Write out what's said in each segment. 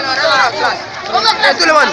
Tout le monde.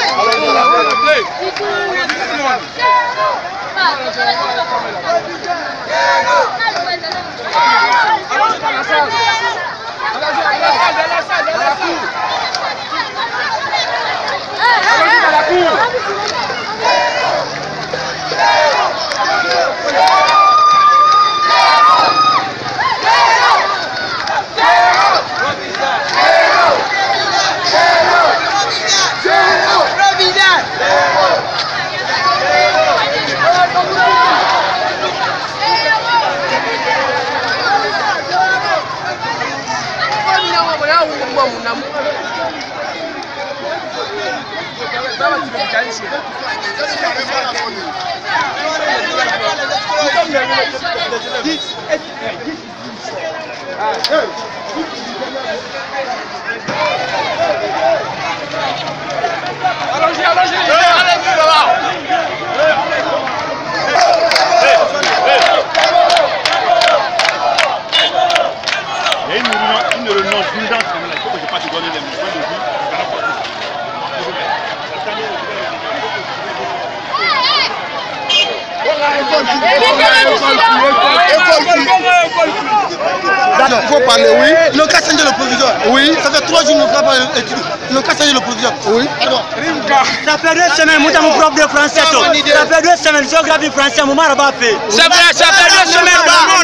Il faut parler, oui. Ils n'ont qu'à changer le proviseur. Oui. Ça fait 3 jours qu'ils n'ont qu'à changer le proviseur. Oui. Ça fait 2 semaines, moi, mon prof de français. Ça fait 2 semaines, géographie français, mon mari va faire. Ça fait 2 semaines,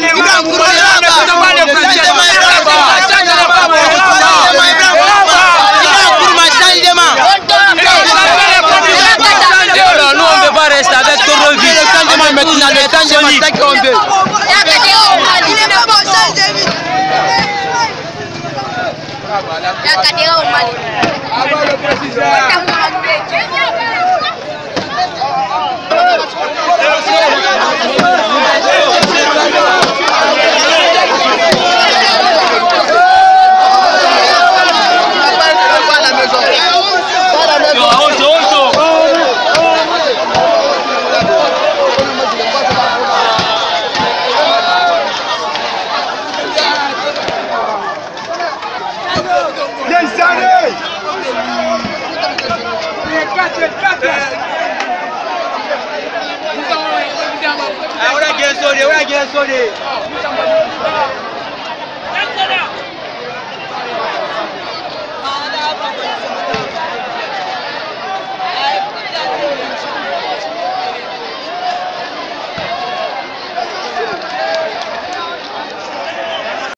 nous on ne veut pas rester avec tout le vie. Maintenant, le temps de massacre qu'on veut. Ahora quién soy.